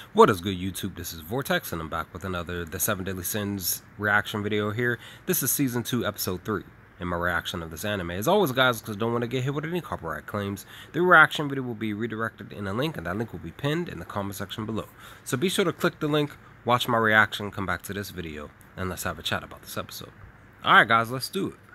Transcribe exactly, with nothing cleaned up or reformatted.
What is good, YouTube? This is Vortex, and I'm back with another The Seven Deadly Sins reaction video here. This is Season two, Episode three, in my reaction of this anime. As always, guys, because I don't want to get hit with any copyright claims, the reaction video will be redirected in a link, and that link will be pinned in the comment section below. So be sure to click the link, watch my reaction, come back to this video, and let's have a chat about this episode. Alright, guys, let's do it.